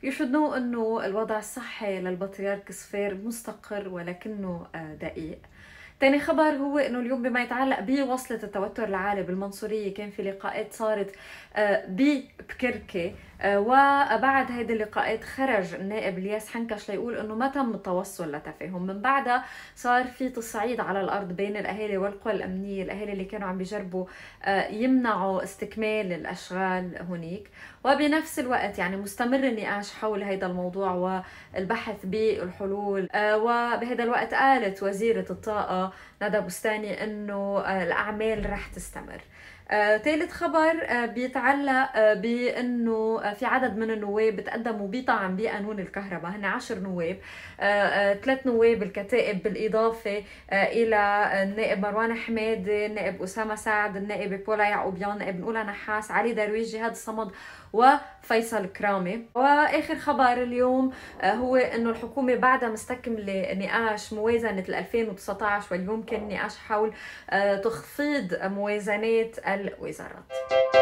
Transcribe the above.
You should know إنه الوضع الصحي للبطريرك صفير مستقر ولكنه دقيق. تاني خبر هو انه اليوم بما يتعلق بوصلة التوتر العالي بالمنصورية كان في لقاءات صارت بكركي، وبعد هيدي اللقاءات خرج النائب الياس حنكش ليقول انه ما تم التوصل لتفاهم. من بعدها صار في تصعيد على الارض بين الاهالي والقوى الامنية، الاهالي اللي كانوا عم بيجربوا يمنعوا استكمال الاشغال هنيك، وبنفس الوقت يعني مستمر النقاش حول هذا الموضوع والبحث بالحلول. وبهذا الوقت قالت وزيرة الطاقة ندى بستاني انه الاعمال رح تستمر. ثالث خبر بيتعلق بانه في عدد من النواب تقدموا بطعن بقانون الكهرباء، هن 10 نواب، 3 نواب الكتائب بالاضافه الى النائب مروان حمادي، النائب اسامه سعد، النائب بولا يعقوبيان، النائب نقوله نحاس، علي درويش، جهاد الصمد، وفيصل كرامي. واخر خبر اليوم هو انه الحكومه بعدها مستكمله نقاش موازنه 2019، واليوم كان نقاش حول تخفيض موازنات الوزارات.